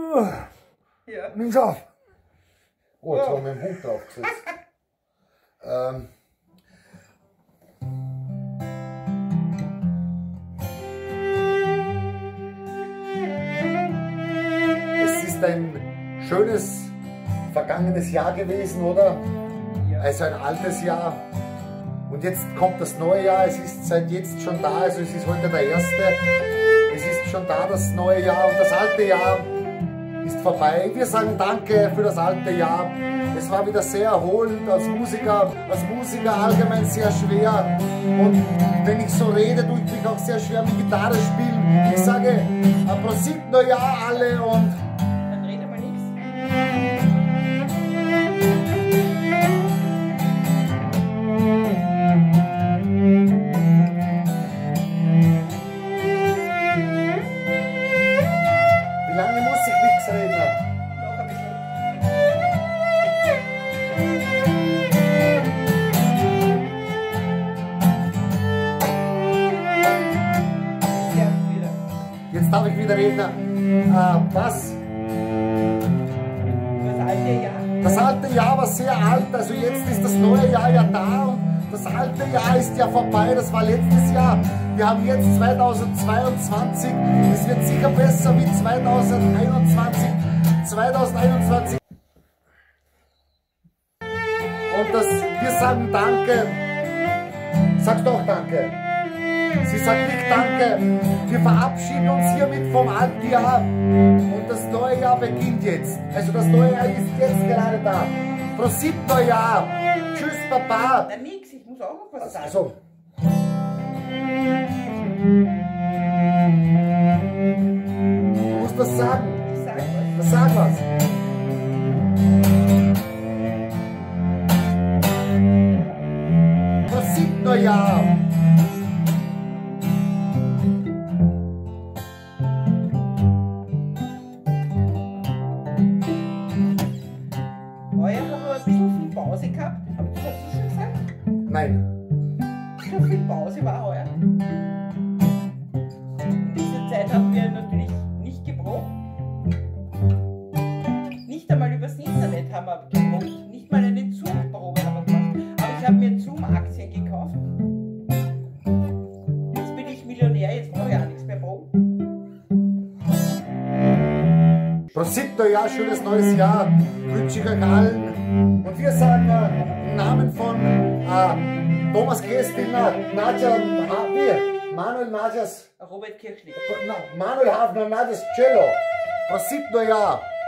Ja. Nimm's auf. Oh, jetzt haben wir den Hund draufgesetzt. Es ist ein schönes vergangenes Jahr gewesen, oder? Ja. Also ein altes Jahr. Und jetzt kommt das neue Jahr, es ist seit jetzt schon da, also es ist heute der erste. Es ist schon da, das neue Jahr, und das alte Jahr ist vorbei. Wir sagen Danke für das alte Jahr. Es war wieder sehr erholend als Musiker allgemein sehr schwer. Und wenn ich so rede, tue ich mich auch sehr schwer mit Gitarre spielen. Ich sage Prosit Neujahr alle und Dann rede mal nichts. wie lange muss ich nichts reden? Noch ein bisschen. Ja, wieder. Jetzt darf ich wieder reden. Was? Das alte Jahr. Das alte Jahr war sehr alt, also jetzt ist das neue Jahr ja da und das alte Jahr ist ja vorbei, das war letztes Jahr. Wir haben jetzt 2022, es wird sicher besser wie 2021. 2021. Und wir sagen Danke. Sag doch Danke. Sie sagt nicht Danke. Wir verabschieden uns hiermit vom alten Jahr und das neue Jahr beginnt jetzt. Also das neue Jahr ist jetzt gerade da. Prosit Neujahr. Tschüss Papa. Na nix, ich muss auch noch was sagen. Also. Du musst was sagen. Ich sag was. Sag was. Prosit Neujahr. Heuer haben wir ein bisschen viel Pause gehabt. Hast du schon gesagt? Nein. So viel Pause war heuer. In dieser Zeit haben wir natürlich nicht geprobt. Nicht einmal übers Internet haben wir geprobt. Nicht mal eine Zoom-Probe haben wir gemacht. Aber ich habe mir Zoom-Aktien gekauft. Jetzt bin ich Millionär, jetzt brauche ich auch nichts mehr proben. Prosit Neujahr, schönes neues Jahr. Wünsche ich euch allen. Und wir sagen im Namen von Thomas Kestilner, Nadja, Manuel Nadjas, Robert Kirchlich. Manuel Hafner, Nadjas Cello. Prosit Neujahr.